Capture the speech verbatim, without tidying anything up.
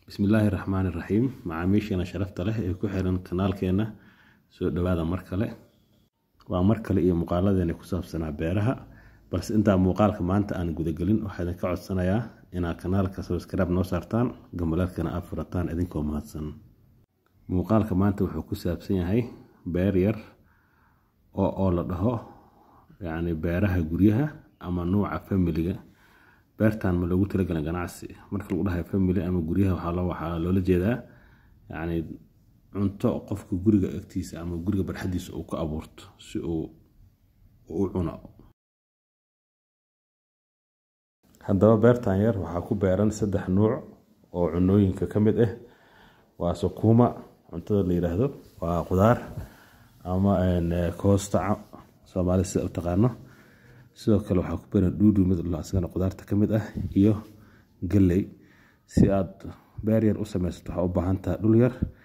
بسم الله الرحمن الرحيم معاميشنا شرفت له ee ku xiran kanaalkeena soo dhawaada markale waa markale iyo muuqaaladeena ku saabsanaa beeraha balse inta muuqaalka maanta aan guda galin waxaan ka codsanayaa inaad kanaalka subscribe noo saartaan gambalaalkana aad furataan idinkoo mahadsan muuqaalka maanta wuxuu ku saabsan yahay beer yar oo oo la dhaho yani beeraha guryaha ama nooca family-ga beertan ma lagu talagalay ganacsi marka lagu dhahay family ama guryaha waxa la waxa loola jeedaa yani cunto qofka guriga agtiisa ama guriga barxadiisa uu ka abuurto si uu u cuno haddaba beertan yar waxa ku beeran saddex nooc oo cunooyinka kamid ah waa sukuma cuntada la yiraahdo waa qudaar ama een koosta Soomaaliya sida u taqaano sidoo kale waxa ku beeran dhuudhu mid la asagana qudaarta kamid ah iyo galley si aad beer yar u samaysato waxa u baahan tahay dhul yar